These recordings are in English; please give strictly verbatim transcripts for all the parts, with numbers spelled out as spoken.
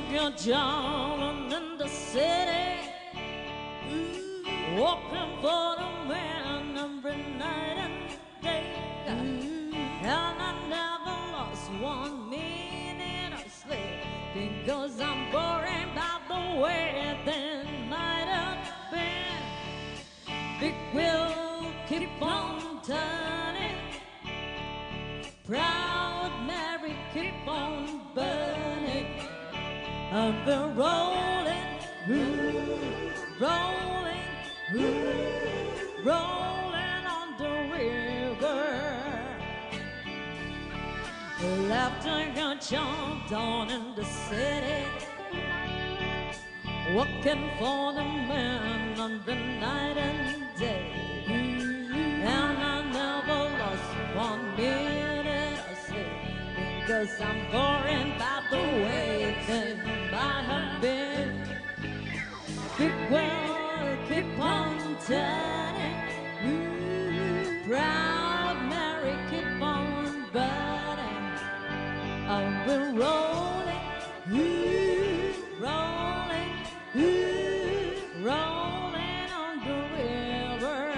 you're down in the city, walking for the man every night and day. And I never lost one minute of sleep because I'm boring by the way the night has been. Big wheel keep on turning, proud Mary keep on burning. And we're rolling, ooh, rolling, ooh, rolling on the river. Left and got jumped on in the city, working for the man on the night and day. And I never lost one minute of sleep because I'm boring by the way things might have been. Big world keep on turning, ooh, proud Mary keep on burning. And we're rolling, ooh, rolling, ooh, rolling on the river.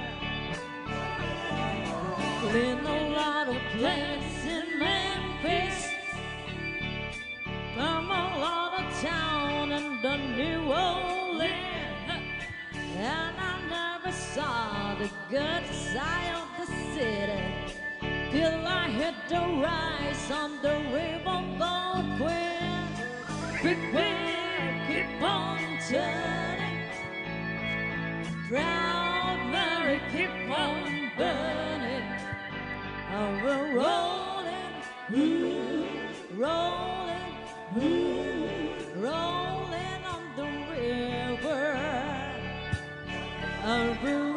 In a lot of places in Memphis, from a lot of town and the New Orleans, and I never saw the good side of the city till I hit the rise on the riverboat queen. Big wheel keep on turning, proud Mary keep on burning. And we're rolling, ooh, rolling, ooh, rolling on the river. And we're